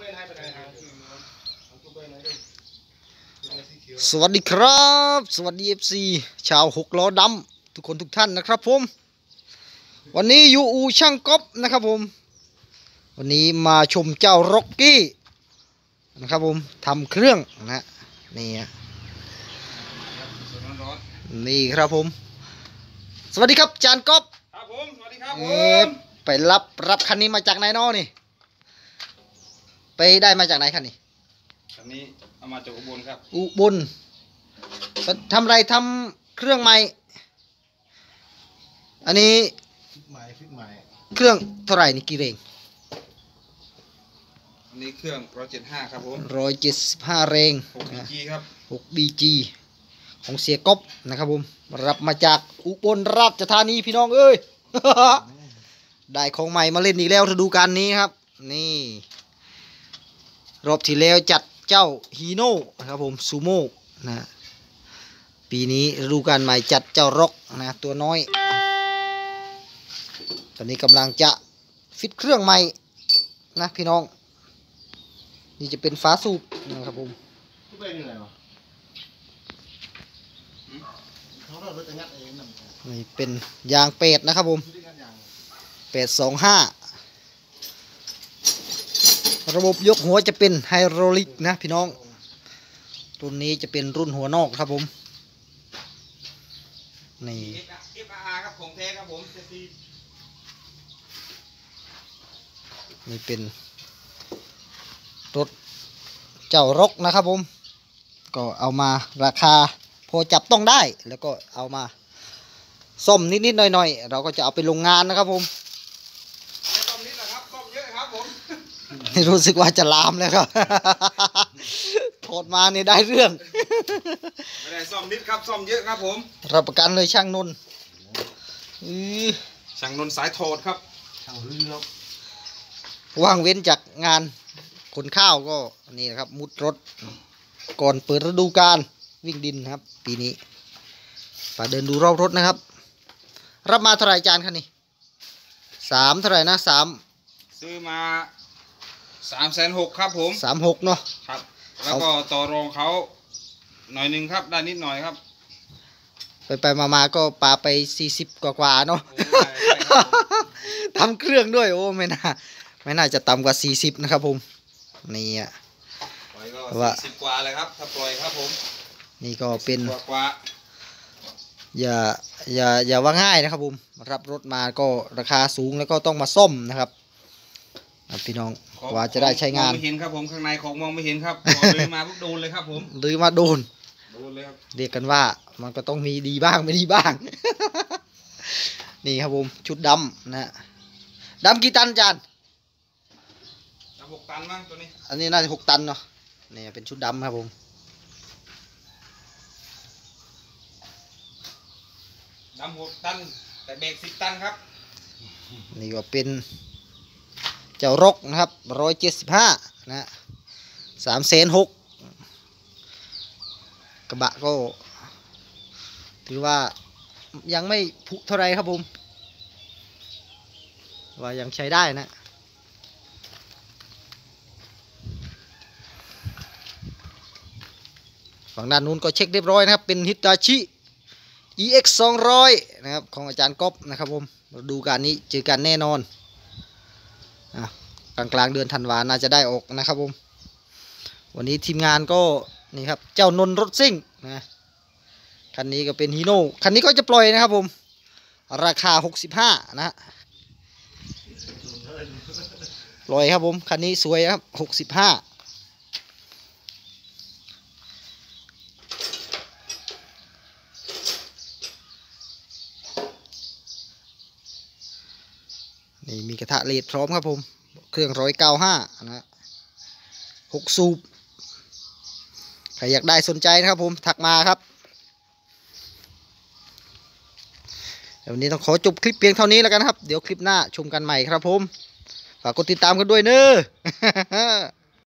สวัสดีครับสวัสดีFC ชาวหกล้อดำทุกคนทุกท่านนะครับผมวันนี้อยู่อู่ช่างก๊อฟนะครับผมวันนี้มาชมเจ้าร็อกกี้นะครับผมทำเครื่องนะนี่นี่ครับผมสวัสดีครับจานก๊อฟครับผมสวัสดีครับผมไปรับคันนี้มาจากไหนน้อนี่ไปได้มาจากไหนคันนี้คันนี้เอามาจากอุบลครับอุบลทำไรทำเครื่องใหม่อันนี้เครื่องเท่าไหร่นี่กี่เร่งอันนี้เครื่อง175ครับผม 175เร่ง 6BG ครับ 6BG ของเสียก๊อฟนะครับผมรับมาจากอุบลราชธานีพี่น้องเอ้ย ได้ของใหม่มาเล่นอีกแล้วฤดูกาลนี้ครับนี่รอบที่แล้วจัดเจ้าฮีโน่นะครับผมซูโม่นะปีนี้ฤดูกาลใหม่จัดเจ้าร็อกนะตัวน้อยตอนนี้กำลังจะฟิตเครื่องใหม่นะพี่น้องนี่จะเป็นฟ้าสูบนะครับผมนี่เป็นยางเป็ดนะครับผม825ระบบยกหัวจะเป็นไฮดรอลิกนะพี่น้องรุ่นนี้จะเป็นรุ่นหัวนอกครับผมนี่ FR ครับของแท้ครับผมนี่เป็นรถเจ้ารกนะครับผมก็เอามาราคาพอจับต้องได้แล้วก็เอามาซ่อมนิดๆหน่อยๆเราก็จะเอาไปโรงงานนะครับผมซ่อมนิดนะครับซ่อมเยอะครับผมรู้สึกว่าจะลามแล้วครับโทษมาเนี่ยได้เรื่องไม่ได้ซ่อมนิดครับซ่อมเยอะครับผมรับประกันเลยช่างนนท์ช่างนนท์สายโทษครับว่างเว้นจากงานขนข้าวก็นี่นะครับมุดรถก่อนเปิดฤดูกาลวิ่งดินครับปีนี้ไปเดินดูรอบรถนะครับรับมาเท่าไหร่จานคันนี้3เท่าไหร่นะ3 ซื้อมา360,000ครับผม 36เนาะครับแล้วก็ต่อรองเขาหน่อยนึงครับได้นิดหน่อยครับไปมาก็ปาไป40กว่าเนาะทำเครื่องด้วยโอ้ไม่น่าจะต่ำกว่า40นะครับผมนี่อ่ะว่า10กว่าเลยครับถ้าปล่อยครับผมนี่ก็เป็นกว่าอย่าว่าง่ายนะครับผมรับรถมาก็ราคาสูงแล้วก็ต้องมาซ่อมนะครับพี่น้องกว่าจะได้ใช้งานมองไม่เห็นครับผมข้างในของมองไม่เห็นครับเลยมาปุ๊บโดนเลยครับผมหรือมาโดนเลยครับเรียกกันว่ามันก็ต้องมีดีบ้างไม่ดีบ้าง นี่ครับผมชุดดำนะดำกี่ตันจาน 6 ตันมั้งตัวนี้อันนี้น่าจะ6 ตันเนาะนี่เป็นชุดดำครับผมดำ6 ตันแต่เบรก10 ตันครับนี่ก็เป็นเจ้ารกนะครับ175นะ360,000กระบะก็ถือว่ายังไม่ผุเท่าไรครับผมว่ายังใช้ได้นะฝั่งด้านนู้นก็เช็คเรียบร้อยนะครับเป็นฮิตาชิ EX 200นะครับของอาจารย์ก๊อฟนะครับผมดูการนี้เจอกันแน่นอนกลางเดือนธันวาน่าจะได้ออกนะครับผมวันนี้ทีมงานก็นี่ครับเจ้านนรถซิ่งนะคันนี้ก็เป็นฮีโน่คันนี้ก็จะปล่อยนะครับผมราคา65นะปล่อยครับผมคันนี้สวยครับ65นี่มีกระทะเลดพร้อมครับผมเครื่อง195นะ6 สูบใครอยากได้สนใจนะครับผมถักมาครับวันนี้ต้องขอจบคลิปเพียงเท่านี้แล้วกันครับเดี๋ยวคลิปหน้าชมกันใหม่ครับผมฝากกดติดตามกันด้วยเนอะ